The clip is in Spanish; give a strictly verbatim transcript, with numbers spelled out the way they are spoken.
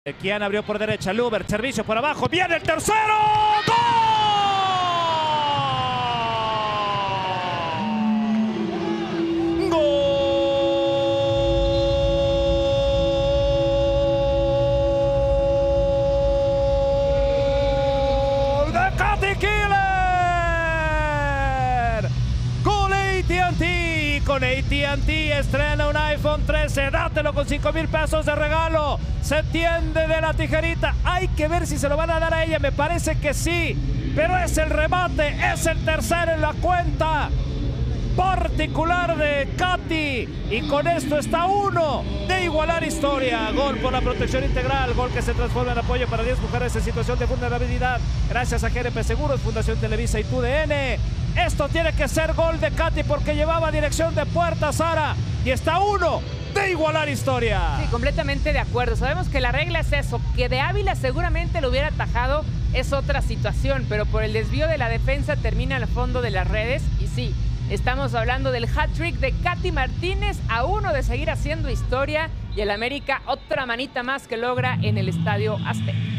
Kian abrió por derecha, Luber, servicio por abajo, viene el tercero, ¡gol! ¡Gol de Katy Killer! Con A T and T, con A T and T estrena un iPhone trece, dátelo con cinco mil pesos de regalo. Se tiende de la tijerita, hay que ver si se lo van a dar a ella, me parece que sí, pero es el remate, es el tercero en la cuenta particular de Katy, y con esto está uno de igualar historia. Gol por la protección integral, gol que se transforma en apoyo para diez mujeres en situación de vulnerabilidad, gracias a G N P Seguros, Fundación Televisa y T U D N. Esto tiene que ser gol de Katy porque llevaba dirección de puerta, Sara, y está uno de igualar historia. Sí, completamente de acuerdo. Sabemos que la regla es eso, que de Ávila seguramente lo hubiera atajado, es otra situación, pero por el desvío de la defensa termina al fondo de las redes. Y sí, estamos hablando del hat-trick de Katy Martínez, a uno de seguir haciendo historia, y el América otra manita más que logra en el Estadio Azteca.